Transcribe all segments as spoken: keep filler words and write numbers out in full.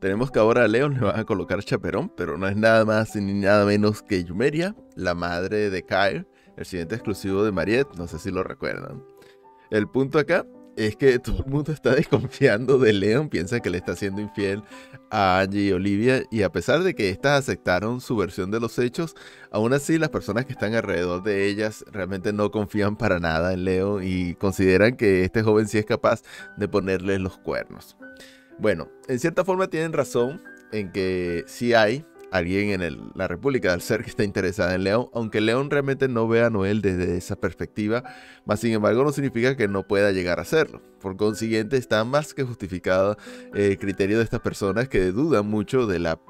tenemos que ahora a Leon le van a colocar chaperón, pero no es nada más ni nada menos que Yumeria, la madre de Kyle, el siguiente exclusivo de Mariette, no sé si lo recuerdan. El punto acá es que todo el mundo está desconfiando de Leon, piensa que le está siendo infiel a Angie y Olivia, y a pesar de que éstas aceptaron su versión de los hechos, aún así las personas que están alrededor de ellas realmente no confían para nada en Leon y consideran que este joven sí es capaz de ponerles los cuernos. Bueno, en cierta forma tienen razón en que sí hay alguien en el, la República del Ser que está interesada en Leon, aunque Leon realmente no ve a Noel desde esa perspectiva, más sin embargo no significa que no pueda llegar a hacerlo. Por consiguiente está más que justificado eh, el criterio de estas personas que dudan mucho de la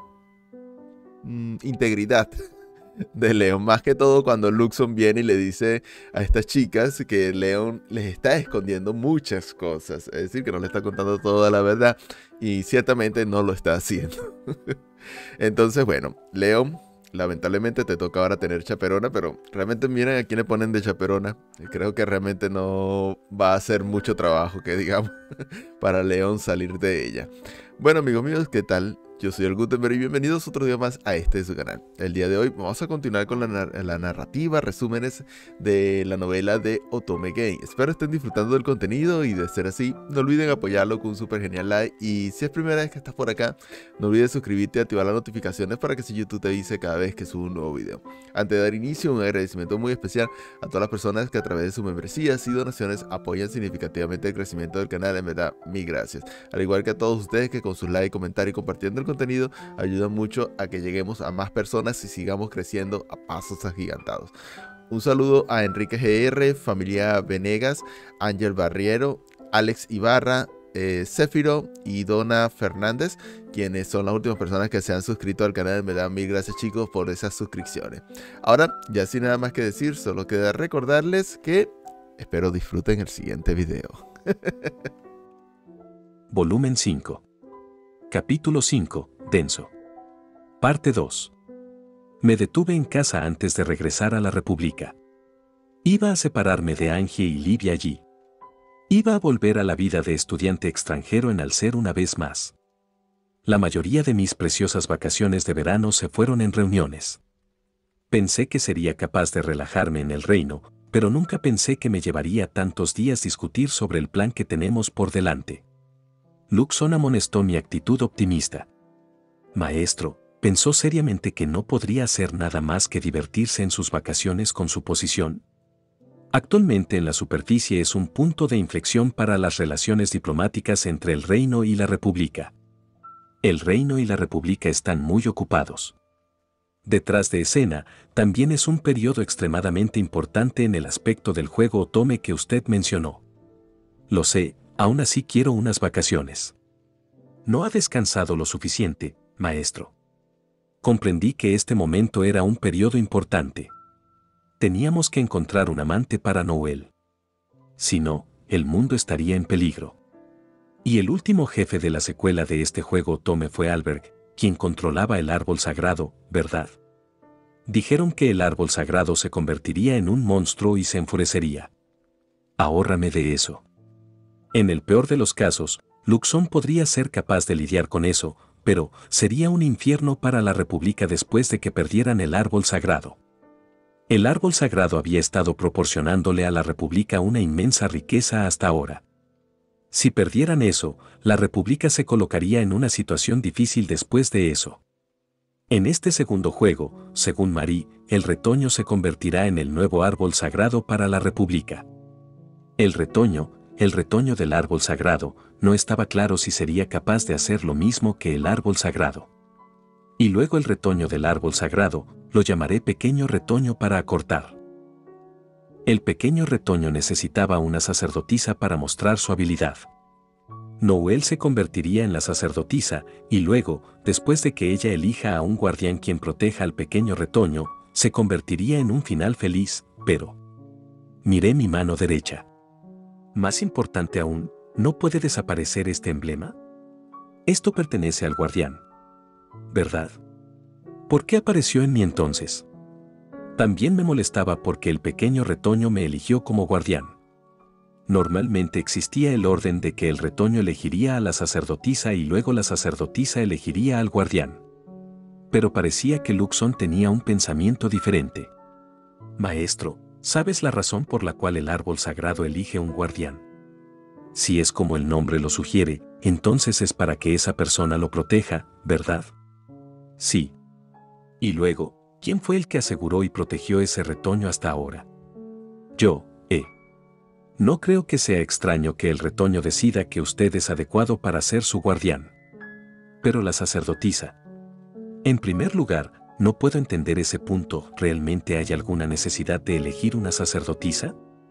mm, integridad de Leon, más que todo cuando Luxon viene y le dice a estas chicas que Leon les está escondiendo muchas cosas, es decir, que no le está contando toda la verdad y ciertamente no lo está haciendo. Entonces, bueno, Leon, lamentablemente te toca ahora tener chaperona, pero realmente miren a quién le ponen de chaperona. Creo que realmente no va a ser mucho trabajo, que digamos, para Leon salir de ella. Bueno, amigos míos, ¿qué tal? Yo soy el Gutenberg y bienvenidos otro día más a este su canal. El día de hoy vamos a continuar con la, nar la narrativa, resúmenes de la novela de Otome Game. Espero estén disfrutando del contenido y de ser así, no olviden apoyarlo con un super genial like. Y si es primera vez que estás por acá, no olvides suscribirte y activar las notificaciones para que si YouTube te avise cada vez que subo un nuevo video. Antes de dar inicio, un agradecimiento muy especial a todas las personas que a través de sus membresías y donaciones apoyan significativamente el crecimiento del canal. En verdad, mil gracias. Al igual que a todos ustedes que con sus likes, comentarios y compartiendo el contenido ayudan mucho a que lleguemos a más personas y sigamos creciendo a pasos agigantados. Un saludo a Enrique G R, familia Venegas, Ángel Barriero, Alex Ibarra, eh, Céfiro y Dona Fernández, quienes son las últimas personas que se han suscrito al canal. Me dan mil gracias, chicos, por esas suscripciones. Ahora, ya sin nada más que decir, solo queda recordarles que espero disfruten el siguiente video. Volumen cinco. Capítulo cinco, Denso. Parte dos. Me detuve en casa antes de regresar a la República. Iba a separarme de Angie y Livia allí. Iba a volver a la vida de estudiante extranjero en Alcer una vez más. La mayoría de mis preciosas vacaciones de verano se fueron en reuniones. Pensé que sería capaz de relajarme en el reino, pero nunca pensé que me llevaría tantos días discutir sobre el plan que tenemos por delante. Luxon amonestó mi actitud optimista. Maestro, ¿pensó seriamente que no podría hacer nada más que divertirse en sus vacaciones con su posición? Actualmente en la superficie es un punto de inflexión para las relaciones diplomáticas entre el Reino y la República. El Reino y la República están muy ocupados. Detrás de escena, también es un periodo extremadamente importante en el aspecto del juego Otome que usted mencionó. Lo sé. Aún así quiero unas vacaciones. No ha descansado lo suficiente, maestro. Comprendí que este momento era un periodo importante. Teníamos que encontrar un amante para Noel. Si no, el mundo estaría en peligro. Y el último jefe de la secuela de este juego Otome fue Alberg, quien controlaba el árbol sagrado, ¿verdad? Dijeron que el árbol sagrado se convertiría en un monstruo y se enfurecería. Ahórrame de eso. En el peor de los casos, Luxon podría ser capaz de lidiar con eso, pero sería un infierno para la República después de que perdieran el árbol sagrado. El árbol sagrado había estado proporcionándole a la República una inmensa riqueza hasta ahora. Si perdieran eso, la República se colocaría en una situación difícil después de eso. En este segundo juego, según Marie, el retoño se convertirá en el nuevo árbol sagrado para la República. El retoño, El retoño del árbol sagrado, no estaba claro si sería capaz de hacer lo mismo que el árbol sagrado. Y luego el retoño del árbol sagrado, lo llamaré pequeño retoño para acortar. El pequeño retoño necesitaba una sacerdotisa para mostrar su habilidad. Noel se convertiría en la sacerdotisa, y luego, después de que ella elija a un guardián quien proteja al pequeño retoño, se convertiría en un final feliz, pero... Miré mi mano derecha. Más importante aún, ¿no puede desaparecer este emblema? Esto pertenece al guardián, ¿verdad? ¿Por qué apareció en mí entonces? También me molestaba porque el pequeño retoño me eligió como guardián. Normalmente existía el orden de que el retoño elegiría a la sacerdotisa y luego la sacerdotisa elegiría al guardián. Pero parecía que Luxon tenía un pensamiento diferente. Maestro, ¿sabes la razón por la cual el árbol sagrado elige un guardián? Si es como el nombre lo sugiere, entonces es para que esa persona lo proteja, ¿verdad? Sí. Y luego, ¿quién fue el que aseguró y protegió ese retoño hasta ahora? Yo, eh. No creo que sea extraño que el retoño decida que usted es adecuado para ser su guardián. Pero la sacerdotisa. En primer lugar, no puedo entender ese punto. ¿Realmente hay alguna necesidad de elegir una sacerdotisa?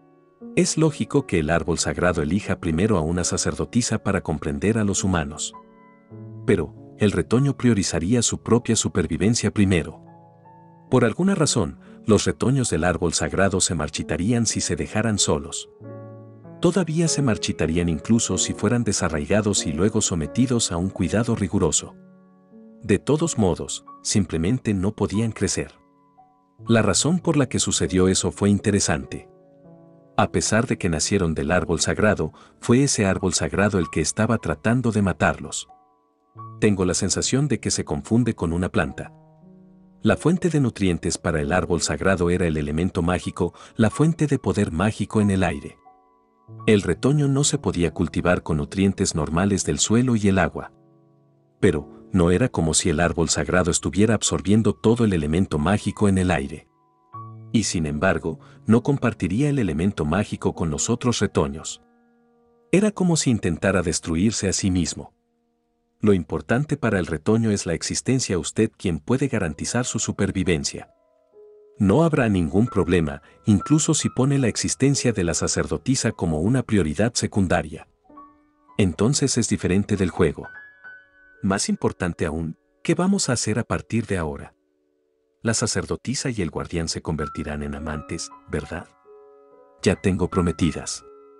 Es lógico que el árbol sagrado elija primero a una sacerdotisa para comprender a los humanos. Pero, el retoño priorizaría su propia supervivencia primero. Por alguna razón, los retoños del árbol sagrado se marchitarían si se dejaran solos. Todavía se marchitarían incluso si fueran desarraigados y luego sometidos a un cuidado riguroso. De todos modos, simplemente no podían crecer. La razón por la que sucedió eso fue interesante. A pesar de que nacieron del árbol sagrado, fue ese árbol sagrado el que estaba tratando de matarlos. Tengo la sensación de que se confunde con una planta. La fuente de nutrientes para el árbol sagrado era el elemento mágico, la fuente de poder mágico en el aire. El retoño no se podía cultivar con nutrientes normales del suelo y el agua. Pero, no era como si el árbol sagrado estuviera absorbiendo todo el elemento mágico en el aire. Y sin embargo, no compartiría el elemento mágico con los otros retoños. Era como si intentara destruirse a sí mismo. Lo importante para el retoño es la existencia, usted quien puede garantizar su supervivencia. No habrá ningún problema, incluso si pone la existencia de la sacerdotisa como una prioridad secundaria. Entonces es diferente del juego. Más importante aún, ¿qué vamos a hacer a partir de ahora? La sacerdotisa y el guardián se convertirán en amantes, ¿verdad? Ya tengo prometidas.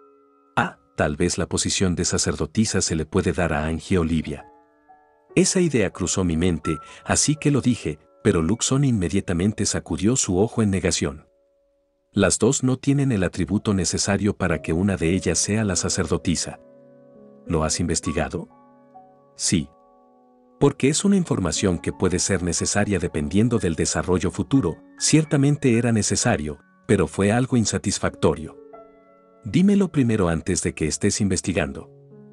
Ah, tal vez la posición de sacerdotisa se le puede dar a Angie Olivia. Esa idea cruzó mi mente, así que lo dije, pero Luxon inmediatamente sacudió su ojo en negación. Las dos no tienen el atributo necesario para que una de ellas sea la sacerdotisa. ¿Lo has investigado? Sí. Porque es una información que puede ser necesaria dependiendo del desarrollo futuro. Ciertamente era necesario, pero fue algo insatisfactorio. Dímelo primero antes de que estés investigando.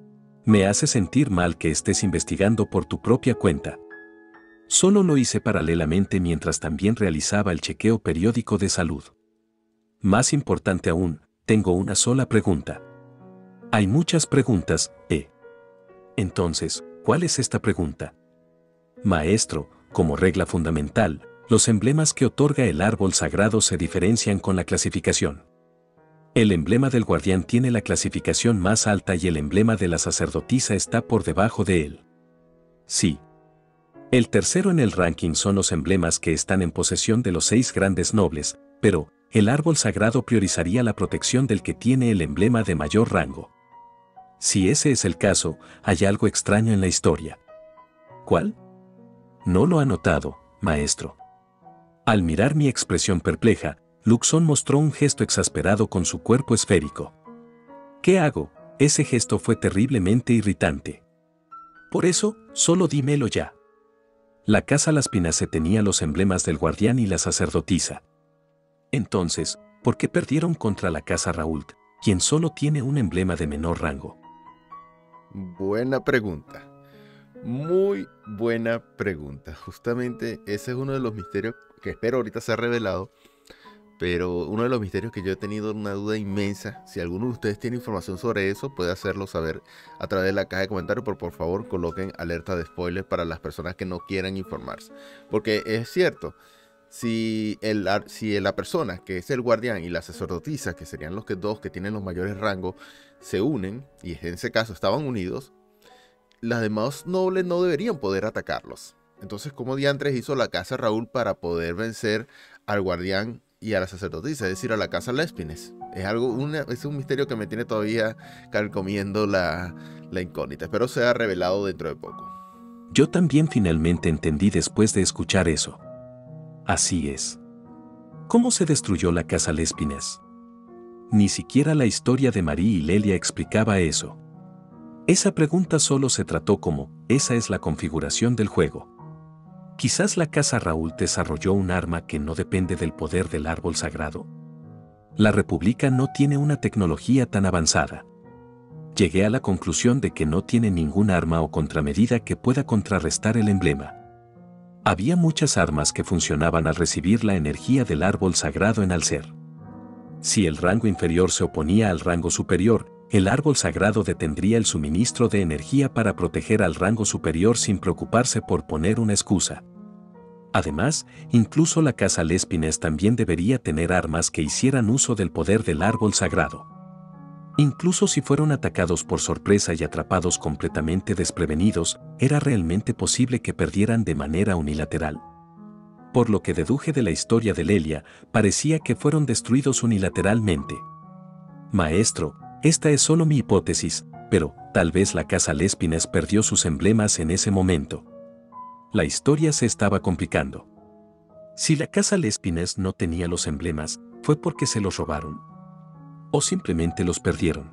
Me hace sentir mal que estés investigando por tu propia cuenta. Solo lo hice paralelamente mientras también realizaba el chequeo periódico de salud. Más importante aún, tengo una sola pregunta. Hay muchas preguntas, ¿eh? Entonces, ¿cuál es esta pregunta? Maestro, como regla fundamental, los emblemas que otorga el árbol sagrado se diferencian con la clasificación. El emblema del guardián tiene la clasificación más alta y el emblema de la sacerdotisa está por debajo de él. Sí. El tercero en el ranking son los emblemas que están en posesión de los seis grandes nobles, pero el árbol sagrado priorizaría la protección del que tiene el emblema de mayor rango. Si ese es el caso, hay algo extraño en la historia. ¿Cuál? No lo ha notado, maestro. Al mirar mi expresión perpleja, Luxon mostró un gesto exasperado con su cuerpo esférico. ¿Qué hago? Ese gesto fue terriblemente irritante. Por eso, solo dímelo ya. La casa Laspinace tenía los emblemas del guardián y la sacerdotisa. Entonces, ¿por qué perdieron contra la casa Raúl, quien solo tiene un emblema de menor rango? Buena pregunta. Muy buena pregunta. Justamente ese es uno de los misterios que espero ahorita sea revelado. Pero uno de los misterios que yo he tenido una duda inmensa. Si alguno de ustedes tiene información sobre eso, puede hacerlo saber a través de la caja de comentarios. Pero por favor coloquen alerta de spoiler para las personas que no quieran informarse. Porque es cierto, si, el, si la persona que es el guardián y la sacerdotisa, que serían los que dos que tienen los mayores rangos, se unen, y en ese caso estaban unidos, las demás nobles no deberían poder atacarlos. Entonces, ¿cómo diantres hizo la casa Raúl para poder vencer al guardián y a la sacerdotisa, es decir, a la casa Lespines? Es algo, una, es un misterio que me tiene todavía carcomiendo la, la incógnita. Espero sea revelado dentro de poco. Yo también finalmente entendí después de escuchar eso. Así es. ¿Cómo se destruyó la casa Lespines? ni siquiera la historia de Marie y Lelia explicaba eso. Esa pregunta solo se trató como, esa es la configuración del juego. Quizás la casa Raúl desarrolló un arma que no depende del poder del árbol sagrado. La República no tiene una tecnología tan avanzada. Llegué a la conclusión de que no tiene ningún arma o contramedida que pueda contrarrestar el emblema. Había muchas armas que funcionaban al recibir la energía del árbol sagrado en Alcer. Si el rango inferior se oponía al rango superior, el árbol sagrado detendría el suministro de energía para proteger al rango superior sin preocuparse por poner una excusa. Además, incluso la casa Lespines también debería tener armas que hicieran uso del poder del árbol sagrado. Incluso si fueron atacados por sorpresa y atrapados completamente desprevenidos, era realmente posible que perdieran de manera unilateral. Por lo que deduje de la historia de Lelia, parecía que fueron destruidos unilateralmente. Maestro, esta es solo mi hipótesis, pero tal vez la casa Lespines perdió sus emblemas en ese momento. La historia se estaba complicando. Si la casa Lespines no tenía los emblemas, ¿fue porque se los robaron? ¿O simplemente los perdieron?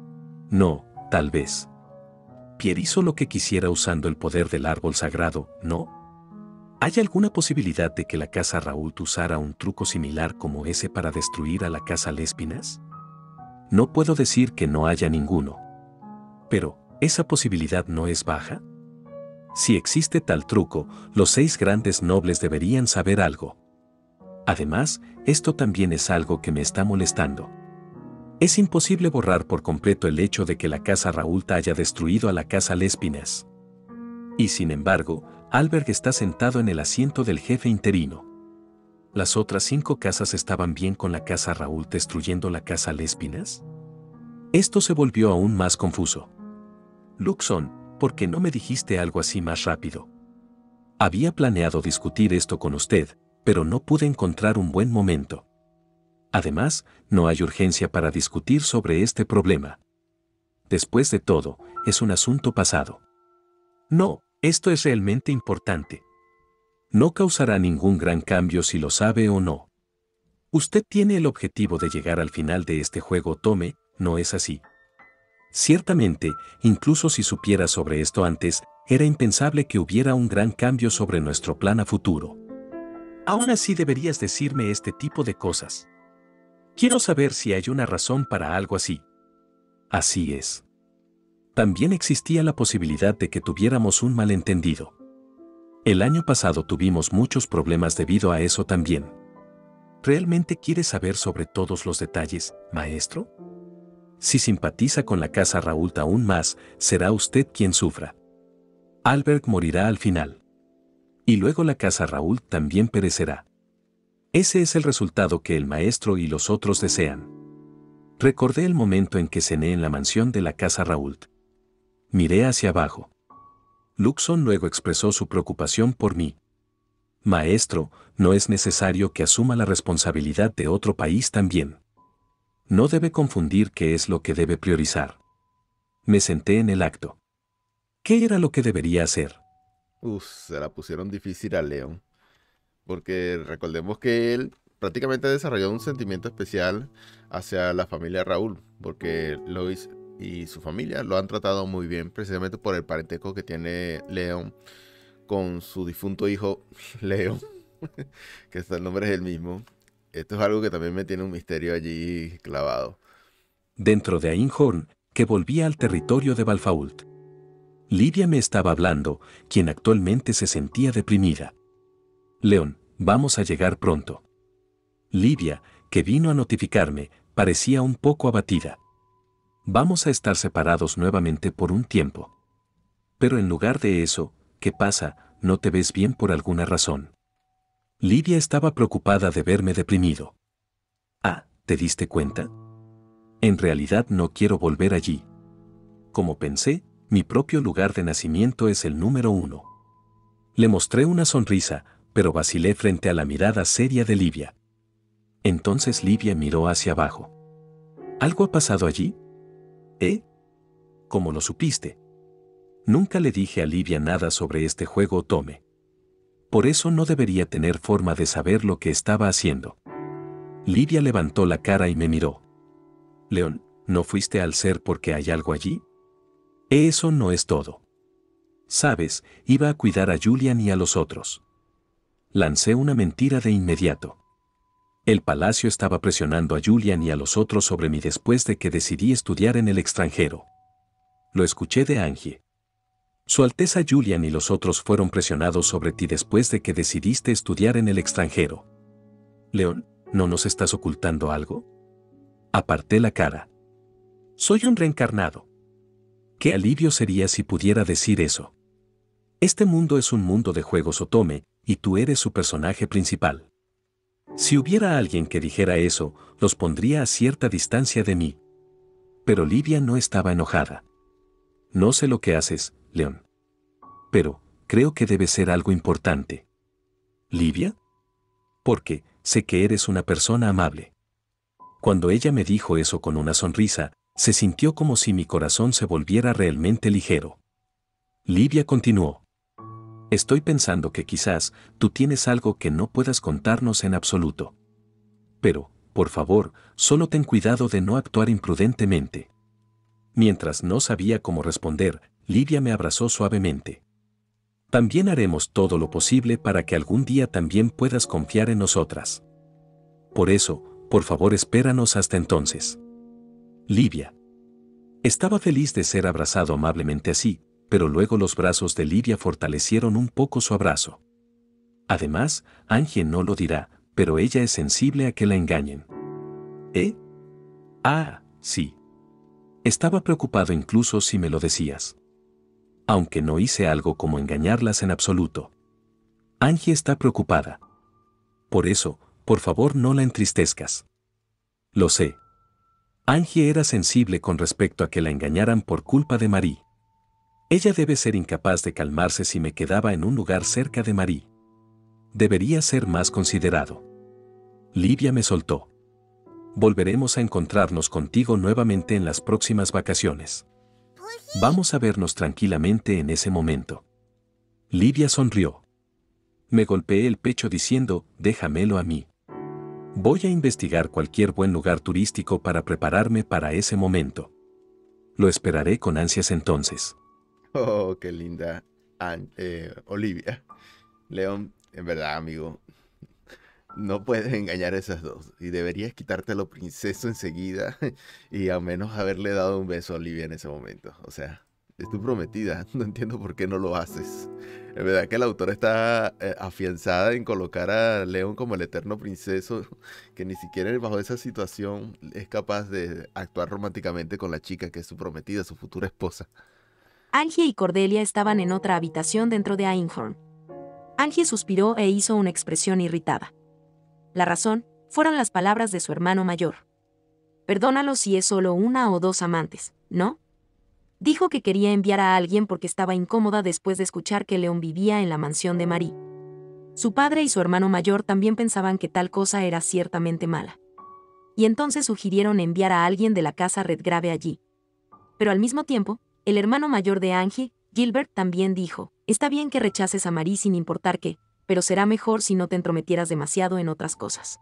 No, tal vez. Pierre hizo lo que quisiera usando el poder del árbol sagrado, ¿no? ¿Hay alguna posibilidad de que la casa Raúl usara un truco similar como ese para destruir a la casa Lespines? No puedo decir que no haya ninguno. Pero, ¿esa posibilidad no es baja? Si existe tal truco, los seis grandes nobles deberían saber algo. Además, esto también es algo que me está molestando. Es imposible borrar por completo el hecho de que la casa Raúl haya destruido a la casa Lespines. Y sin embargo, Albert está sentado en el asiento del jefe interino. ¿Las otras cinco casas estaban bien con la casa Raúl destruyendo la casa Lespines? Esto se volvió aún más confuso. Luxon, ¿por qué no me dijiste algo así más rápido? Había planeado discutir esto con usted, pero no pude encontrar un buen momento. Además, no hay urgencia para discutir sobre este problema. Después de todo, es un asunto pasado. No, esto es realmente importante. No causará ningún gran cambio si lo sabe o no. Usted tiene el objetivo de llegar al final de este juego, Tome, ¿no es así? Ciertamente, incluso si supiera sobre esto antes, era impensable que hubiera un gran cambio sobre nuestro plan a futuro. Aún así deberías decirme este tipo de cosas. Quiero saber si hay una razón para algo así. Así es. También existía la posibilidad de que tuviéramos un malentendido. El año pasado tuvimos muchos problemas debido a eso también. ¿Realmente quiere saber sobre todos los detalles, maestro? Si simpatiza con la casa Raúl aún más, será usted quien sufra. Albert morirá al final. Y luego la casa Raúl también perecerá. Ese es el resultado que el maestro y los otros desean. Recordé el momento en que cené en la mansión de la casa Raúl. Miré hacia abajo. Luxon luego expresó su preocupación por mí. Maestro, no es necesario que asuma la responsabilidad de otro país también. No debe confundir qué es lo que debe priorizar. Me senté en el acto. ¿Qué era lo que debería hacer? Uf, se la pusieron difícil a Leon. Porque recordemos que él prácticamente ha desarrollado un sentimiento especial hacia la familia Raúl. Porque Lois y su familia lo han tratado muy bien, precisamente por el parentesco que tiene Leon con su difunto hijo Leo, que hasta el nombre es el mismo. Esto es algo que también me tiene un misterio allí clavado. Dentro de Einhorn, que volvía al territorio de Balfault. Livia me estaba hablando, quien actualmente se sentía deprimida. León, vamos a llegar pronto. Livia, que vino a notificarme, parecía un poco abatida. Vamos a estar separados nuevamente por un tiempo. Pero en lugar de eso, ¿qué pasa? ¿No te ves bien por alguna razón? Livia estaba preocupada de verme deprimido. Ah, ¿te diste cuenta? En realidad no quiero volver allí. Como pensé, mi propio lugar de nacimiento es el número uno. Le mostré una sonrisa, pero vacilé frente a la mirada seria de Livia. Entonces Livia miró hacia abajo. ¿Algo ha pasado allí? ¿Eh? ¿Cómo lo supiste? Nunca le dije a Livia nada sobre este juego Tome. Por eso no debería tener forma de saber lo que estaba haciendo. Livia levantó la cara y me miró. León, ¿no fuiste al ser porque hay algo allí? Eso no es todo. Sabes, iba a cuidar a Julian y a los otros. Lancé una mentira de inmediato. El palacio estaba presionando a Julian y a los otros sobre mí después de que decidí estudiar en el extranjero. Lo escuché de Angie. Su Alteza Julian y los otros fueron presionados sobre ti después de que decidiste estudiar en el extranjero. León, ¿no nos estás ocultando algo? Aparté la cara. Soy un reencarnado. Qué alivio sería si pudiera decir eso. Este mundo es un mundo de juegos Otome, y tú eres su personaje principal. Si hubiera alguien que dijera eso, los pondría a cierta distancia de mí. Pero Livia no estaba enojada. No sé lo que haces, León. Pero, creo que debe ser algo importante. ¿Livia? Porque, sé que eres una persona amable. Cuando ella me dijo eso con una sonrisa, se sintió como si mi corazón se volviera realmente ligero. Livia continuó. Estoy pensando que quizás tú tienes algo que no puedas contarnos en absoluto. Pero, por favor, solo ten cuidado de no actuar imprudentemente. Mientras no sabía cómo responder, Livia me abrazó suavemente. También haremos todo lo posible para que algún día también puedas confiar en nosotras. Por eso, por favor espéranos hasta entonces. Livia. Estaba feliz de ser abrazado amablemente así, pero luego los brazos de Livia fortalecieron un poco su abrazo. Además, Angie no lo dirá, pero ella es sensible a que la engañen. ¿Eh? Ah, sí. Estaba preocupado incluso si me lo decías. Aunque no hice algo como engañarlas en absoluto. Angie está preocupada. Por eso, por favor no la entristezcas. Lo sé. Angie era sensible con respecto a que la engañaran por culpa de Marie. Ella debe ser incapaz de calmarse si me quedaba en un lugar cerca de Marie. Debería ser más considerado. Livia me soltó. Volveremos a encontrarnos contigo nuevamente en las próximas vacaciones. Vamos a vernos tranquilamente en ese momento. Livia sonrió. Me golpeé el pecho diciendo, déjamelo a mí. Voy a investigar cualquier buen lugar turístico para prepararme para ese momento. Lo esperaré con ansias entonces. Oh, qué linda An- eh, Olivia. León, en verdad, amigo, no puedes engañar a esas dos. Y deberías quitártelo princeso enseguida y al menos haberle dado un beso a Olivia en ese momento. O sea, es tu prometida. No entiendo por qué no lo haces. Es verdad que la autora está eh, afianzada en colocar a León como el eterno princeso, que ni siquiera bajo esa situación es capaz de actuar románticamente con la chica que es su prometida, su futura esposa. Angie y Cordelia estaban en otra habitación dentro de Einhorn. Angie suspiró e hizo una expresión irritada. La razón fueron las palabras de su hermano mayor. Perdónalo si es solo una o dos amantes, ¿no? Dijo que quería enviar a alguien porque estaba incómoda después de escuchar que León vivía en la mansión de Marie. Su padre y su hermano mayor también pensaban que tal cosa era ciertamente mala. Y entonces sugirieron enviar a alguien de la casa Redgrave allí. Pero al mismo tiempo, el hermano mayor de Angie, Gilbert, también dijo, está bien que rechaces a Marie sin importar qué, pero será mejor si no te entrometieras demasiado en otras cosas.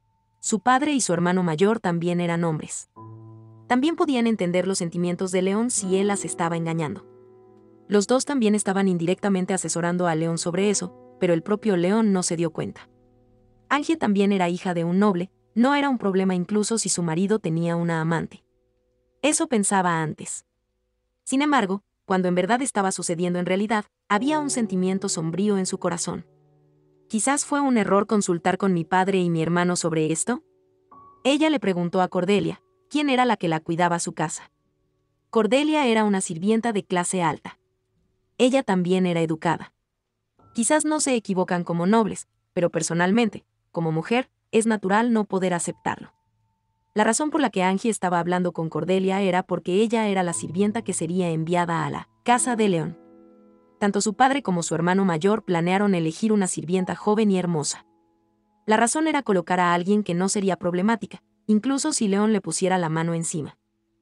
Su padre y su hermano mayor también eran hombres. También podían entender los sentimientos de León si él las estaba engañando. Los dos también estaban indirectamente asesorando a León sobre eso, pero el propio León no se dio cuenta. Angie también era hija de un noble, no era un problema incluso si su marido tenía una amante. Eso pensaba antes. Sin embargo, cuando en verdad estaba sucediendo en realidad, había un sentimiento sombrío en su corazón. Quizás fue un error consultar con mi padre y mi hermano sobre esto. Ella le preguntó a Cordelia, quién era la que la cuidaba su casa. Cordelia era una sirvienta de clase alta. Ella también era educada. Quizás no se equivocan como nobles, pero personalmente, como mujer, es natural no poder aceptarlo. La razón por la que Angie estaba hablando con Cordelia era porque ella era la sirvienta que sería enviada a la casa de León. Tanto su padre como su hermano mayor planearon elegir una sirvienta joven y hermosa. La razón era colocar a alguien que no sería problemática, incluso si León le pusiera la mano encima.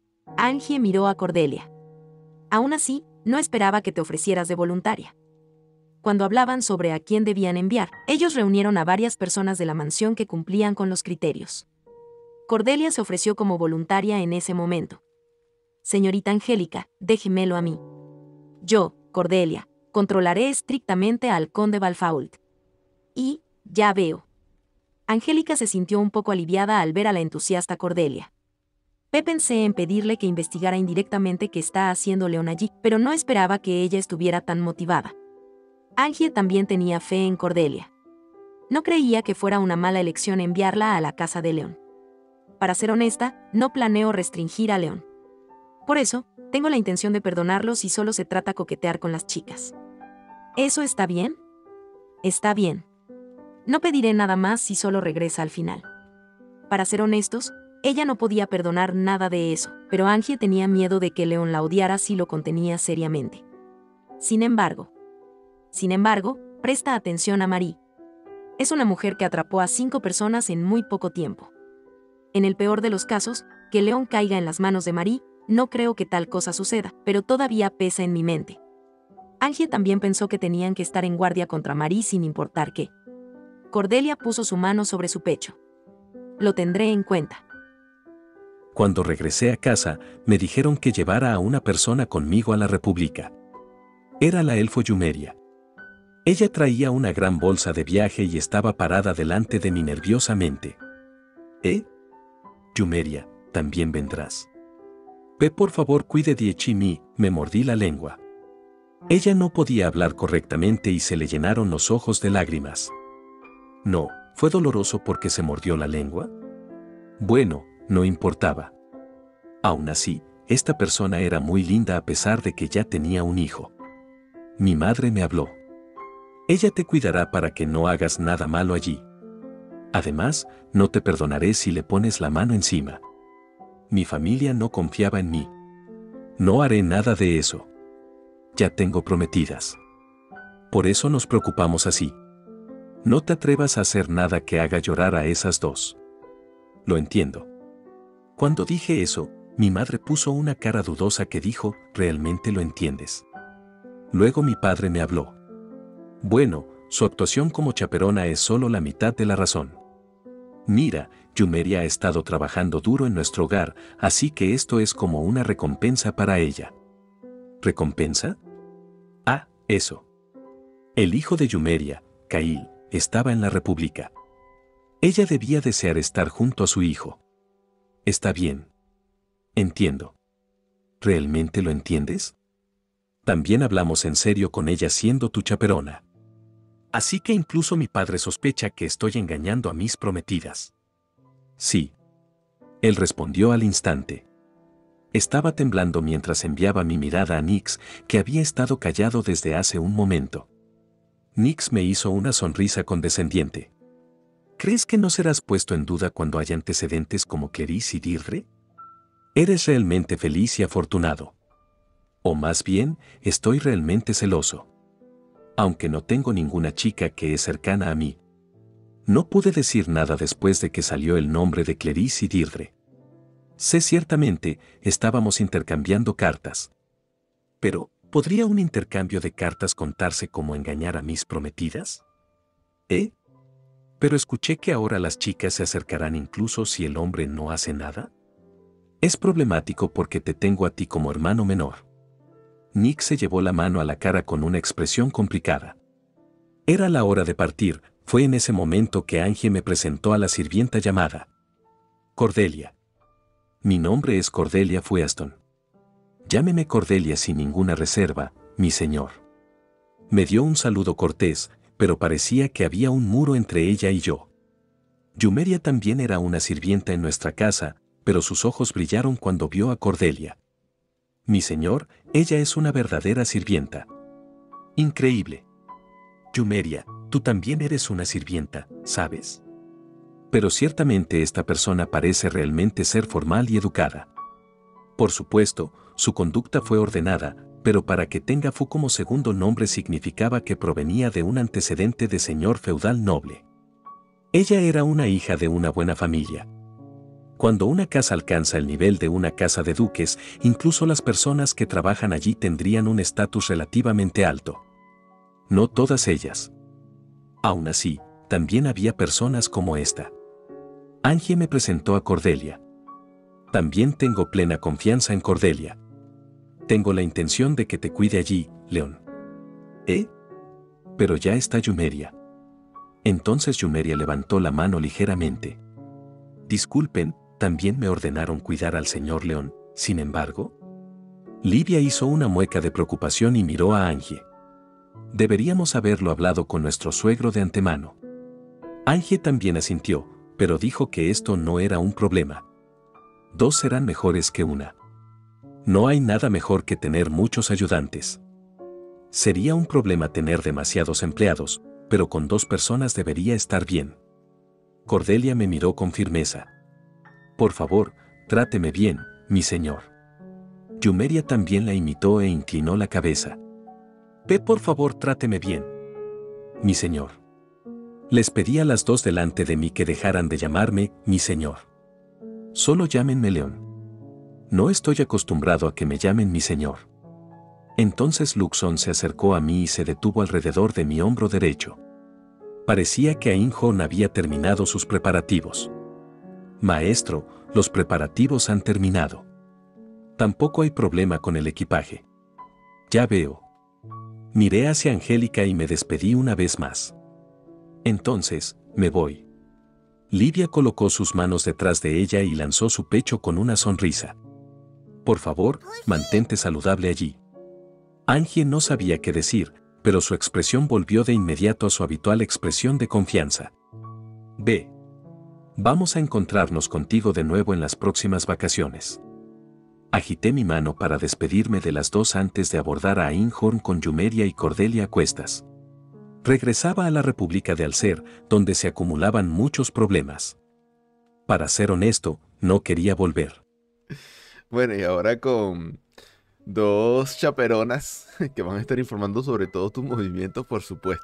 Angie miró a Cordelia. Aún así, no esperaba que te ofrecieras de voluntaria. Cuando hablaban sobre a quién debían enviar, ellos reunieron a varias personas de la mansión que cumplían con los criterios. Cordelia se ofreció como voluntaria en ese momento. Señorita Angélica, déjemelo a mí. Yo, Cordelia, controlaré estrictamente al conde Balfault. Y, ya veo. Angélica se sintió un poco aliviada al ver a la entusiasta Cordelia. P pensé en pedirle que investigara indirectamente qué está haciendo León allí, pero no esperaba que ella estuviera tan motivada. Angie también tenía fe en Cordelia. No creía que fuera una mala elección enviarla a la casa de León. Para ser honesta, no planeo restringir a León. Por eso, tengo la intención de perdonarlo si solo se trata de coquetear con las chicas. ¿Eso está bien? Está bien. No pediré nada más si solo regresa al final. Para ser honestos, ella no podía perdonar nada de eso, pero Angie tenía miedo de que León la odiara si lo contenía seriamente. Sin embargo, sin embargo, presta atención a Marie. Es una mujer que atrapó a cinco personas en muy poco tiempo. En el peor de los casos, que León caiga en las manos de Marie, no creo que tal cosa suceda, pero todavía pesa en mi mente. Angie también pensó que tenían que estar en guardia contra Marie sin importar qué. Cordelia puso su mano sobre su pecho. Lo tendré en cuenta. Cuando regresé a casa, me dijeron que llevara a una persona conmigo a la República. Era la elfo Yumeria. Ella traía una gran bolsa de viaje y estaba parada delante de mí nerviosamente. ¿Eh? Yumeria, ¿también vendrás? Ve por favor, cuide de Echimi, me mordí la lengua. Ella no podía hablar correctamente y se le llenaron los ojos de lágrimas. No, ¿fue doloroso porque se mordió la lengua? Bueno, no importaba. Aún así, esta persona era muy linda a pesar de que ya tenía un hijo. Mi madre me habló. Ella te cuidará para que no hagas nada malo allí. Además, no te perdonaré si le pones la mano encima. Mi familia no confiaba en mí. No haré nada de eso. Ya tengo prometidas. Por eso nos preocupamos así. No te atrevas a hacer nada que haga llorar a esas dos. Lo entiendo. Cuando dije eso, mi madre puso una cara dudosa que dijo, ¿realmente lo entiendes? Luego mi padre me habló. Bueno, su actuación como chaperona es solo la mitad de la razón. Mira, Yumeria ha estado trabajando duro en nuestro hogar, así que esto es como una recompensa para ella. ¿Recompensa? Ah, eso. El hijo de Yumeria, Kail, estaba en la República. Ella debía desear estar junto a su hijo. Está bien. Entiendo. ¿Realmente lo entiendes? También hablamos en serio con ella siendo tu chaperona. Así que incluso mi padre sospecha que estoy engañando a mis prometidas. Sí. Él respondió al instante. Estaba temblando mientras enviaba mi mirada a Nix, que había estado callado desde hace un momento. Nix me hizo una sonrisa condescendiente. ¿Crees que no serás puesto en duda cuando haya antecedentes como Clarice y Deirdre? Eres realmente feliz y afortunado. O más bien, estoy realmente celoso. Aunque no tengo ninguna chica que es cercana a mí. No pude decir nada después de que salió el nombre de Clarice y Deirdre. Sé ciertamente, estábamos intercambiando cartas. Pero, ¿podría un intercambio de cartas contarse como engañar a mis prometidas? ¿Eh? Pero escuché que ahora las chicas se acercarán incluso si el hombre no hace nada. Es problemático porque te tengo a ti como hermano menor. Nick se llevó la mano a la cara con una expresión complicada. Era la hora de partir, fue en ese momento que Angie me presentó a la sirvienta llamada Cordelia. Mi nombre es Cordelia Fueston. Llámeme Cordelia sin ninguna reserva, mi señor. Me dio un saludo cortés, pero parecía que había un muro entre ella y yo. Yumeria también era una sirvienta en nuestra casa, pero sus ojos brillaron cuando vio a Cordelia. Mi señor, ella es una verdadera sirvienta. Increíble. Yumeria, tú también eres una sirvienta, ¿sabes? Pero ciertamente esta persona parece realmente ser formal y educada. Por supuesto, su conducta fue ordenada, pero para que tenga Fu como segundo nombre significaba que provenía de un antecedente de señor feudal noble. Ella era una hija de una buena familia. Cuando una casa alcanza el nivel de una casa de duques, incluso las personas que trabajan allí tendrían un estatus relativamente alto. No todas ellas. Aún así, también había personas como esta. Angie me presentó a Cordelia. También tengo plena confianza en Cordelia. Tengo la intención de que te cuide allí, León. ¿Eh? Pero ya está Yumeria. Entonces Yumeria levantó la mano ligeramente. Disculpen, también me ordenaron cuidar al señor León, sin embargo. Livia hizo una mueca de preocupación y miró a Angie. Deberíamos haberlo hablado con nuestro suegro de antemano. Angie también asintió, pero dijo que esto no era un problema. Dos serán mejores que una. No hay nada mejor que tener muchos ayudantes. Sería un problema tener demasiados empleados, pero con dos personas debería estar bien. Cordelia me miró con firmeza. Por favor, tráteme bien, mi señor. Yumeria también la imitó e inclinó la cabeza. Ve, por favor, tráteme bien, mi señor. Les pedí a las dos delante de mí que dejaran de llamarme mi señor. Solo llámenme León. No estoy acostumbrado a que me llamen mi señor. Entonces Luxon se acercó a mí y se detuvo alrededor de mi hombro derecho. Parecía que Ainhorn había terminado sus preparativos. Maestro, los preparativos han terminado. Tampoco hay problema con el equipaje. Ya veo. Miré hacia Angélica y me despedí una vez más. Entonces, me voy. Livia colocó sus manos detrás de ella y lanzó su pecho con una sonrisa. Por favor, mantente saludable allí. Angie no sabía qué decir, pero su expresión volvió de inmediato a su habitual expresión de confianza. Ve. Vamos a encontrarnos contigo de nuevo en las próximas vacaciones. Agité mi mano para despedirme de las dos antes de abordar a Ainhorn con Yumeria y Cordelia a cuestas. Regresaba a la República de Alcer, donde se acumulaban muchos problemas. Para ser honesto, no quería volver. Bueno, y ahora con dos chaperonas que van a estar informando sobre todos tus movimientos, por supuesto.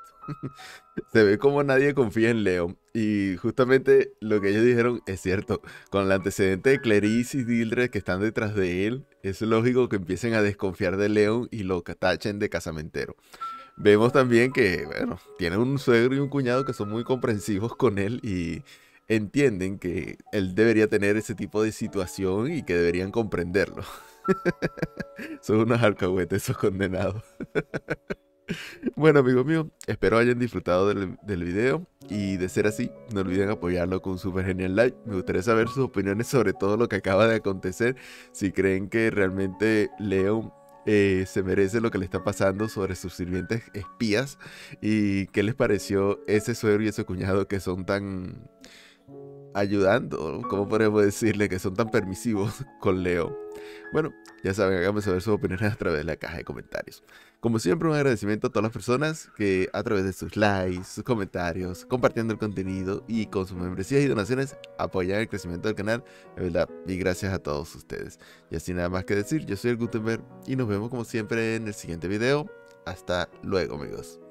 Se ve como nadie confía en León. Y justamente lo que ellos dijeron es cierto. Con el antecedente de Clerice y Dildred que están detrás de él, es lógico que empiecen a desconfiar de León y lo tachen de casamentero. Vemos también que, bueno, tiene un suegro y un cuñado que son muy comprensivos con él y entienden que él debería tener ese tipo de situación y que deberían comprenderlo. Son unos alcahuetes esos condenados. Bueno, amigos míos, espero hayan disfrutado del, del video y de ser así, no olviden apoyarlo con un super genial like. Me gustaría saber sus opiniones sobre todo lo que acaba de acontecer, si creen que realmente León eh, se merece lo que le está pasando sobre sus sirvientes espías y qué les pareció ese suegro y ese cuñado que son tan ayudando, ¿cómo podemos decirle? Que son tan permisivos con León. Bueno, ya saben, háganme saber sus opiniones a través de la caja de comentarios. Como siempre, un agradecimiento a todas las personas que a través de sus likes, sus comentarios, compartiendo el contenido y con sus membresías y donaciones apoyan el crecimiento del canal. De verdad, y gracias a todos ustedes. Y así nada más que decir, yo soy el Gutenberg y nos vemos como siempre en el siguiente video. Hasta luego, amigos.